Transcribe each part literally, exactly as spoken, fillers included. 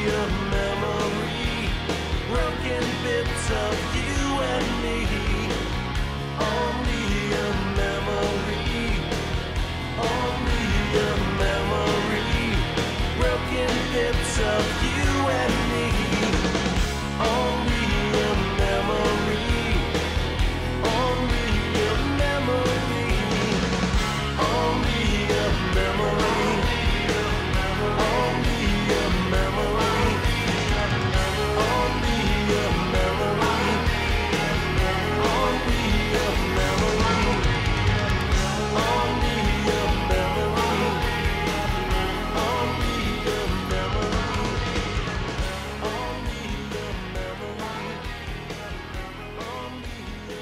a memory, broken bits of you and me. Only a memory, only a memory, broken bits of you and me. Only a memory, only a memory, only a memory, only a memory, only a memory, only a memory, only a memory, only a memory, only a memory, only a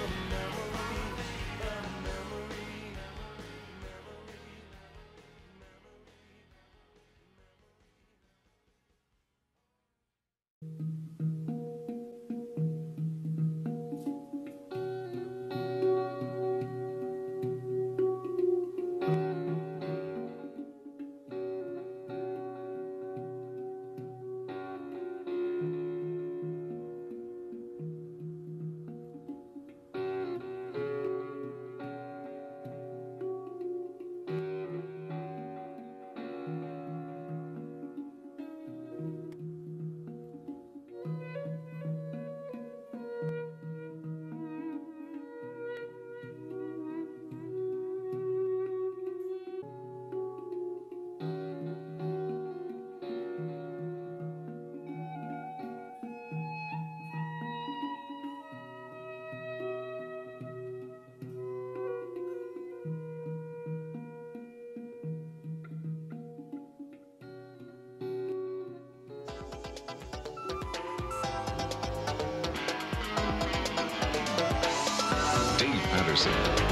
Dave Patterson,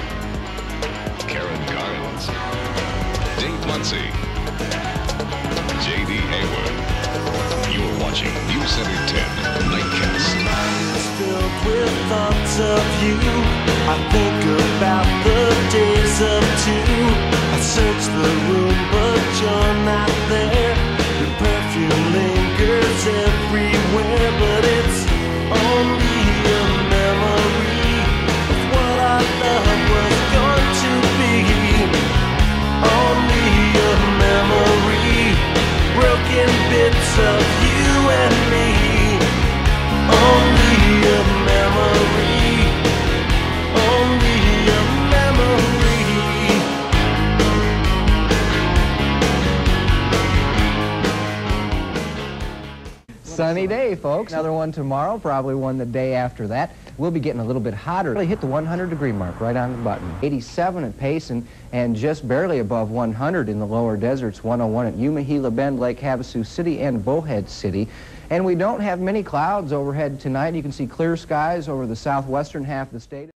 Karen Carnes, Dave Muncy, J D Hayward. You're watching News Center ten Nightcast. It's filled with thoughts of you. I think about the days of two. I search the room, but you're not there. Your perfume lingers everywhere, but it's only a memory of what our love was going to be. Only a memory, broken bits of you and me. Only a memory, only a memory. Sunny day, folks. Another one tomorrow, probably one the day after that. We'll be getting a little bit hotter. Really hit the one hundred degree mark right on the button. eighty-seven at Payson and just barely above one hundred in the lower deserts. one oh one at Yuma, Gila Bend, Lake Havasu City, and Bowhead City. And we don't have many clouds overhead tonight. You can see clear skies over the southwestern half of the state.